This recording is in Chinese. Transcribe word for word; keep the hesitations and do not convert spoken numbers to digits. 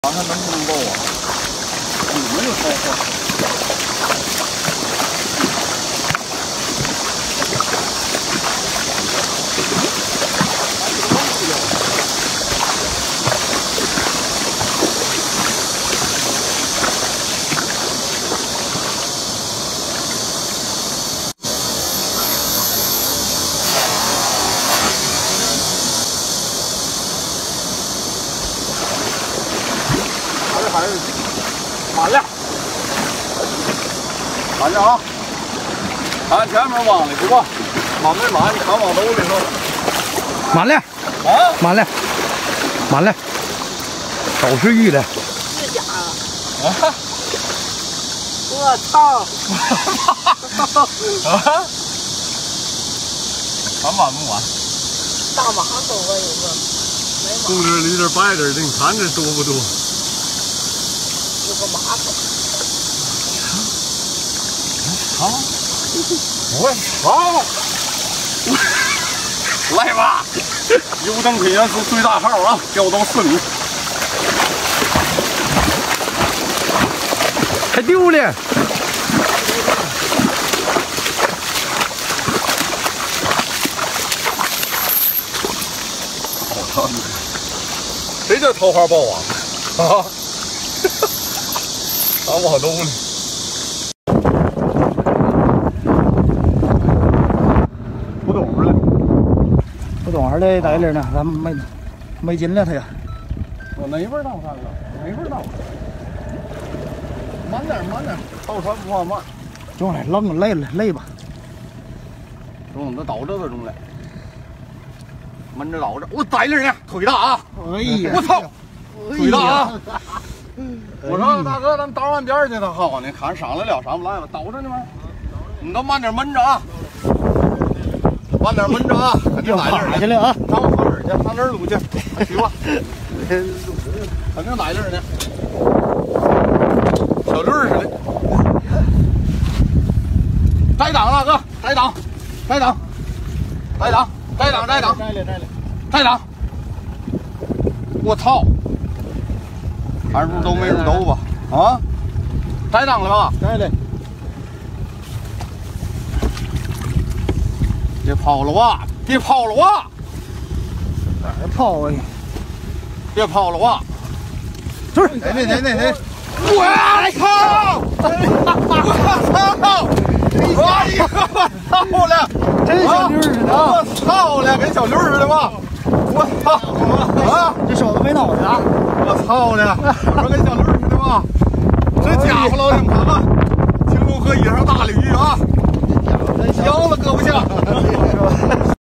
看看能不能够啊？有没有超过？还是满了，满着啊！看前面往里是吧？满没满？你看往兜里头。 满了啊！ 满了，满了，都是鱼的。 这家伙！ 啊！ 我操！ 啊！看满不满？ 大马狗啊，有个没红点绿点白点的，你看这多不多？ 有个马狗。 好，我操！来吧，油灯品源是最大号啊，钓到四米。 还丢了。 好看，谁叫桃花豹啊？啊！打我兜里。不懂了， 不懂儿的在这呢，咱们没没劲了，他呀。 我哪边当三个？哪边当？慢点，慢点，靠船不怕慢。 中了，冷累了，累吧。 中了，倒着的中了。闷着倒着，我在这呢，腿大啊！ 哎呀， 我操，腿大啊！我说大哥，咱们倒岸边去，他好呢，看上来了，上不来了，倒着呢吗？你都慢点闷着啊，慢点闷着啊，肯定在这儿去了啊！ 上哪儿去？上哪儿撸去？去吧，肯定在这儿呢。小驴似的，摘档了哥，摘档，摘档，摘档，摘档，摘档， 摘了摘了， 摘档！我操！还入兜没入兜吧？啊，摘档了吧？ 摘了。 别跑了哇！别跑了哇！ 哪儿跑啊？ 别跑了哇！ 就是哪哪哪哪哪！我操！我操！哎呀，我操了！ 真小驴似的啊！ 我操了，跟小驴似的吧？我操！啊！ 这手都没脑袋啊！ 我操了！我说跟小驴似的吧？这家伙老挺看看，青龙河以上大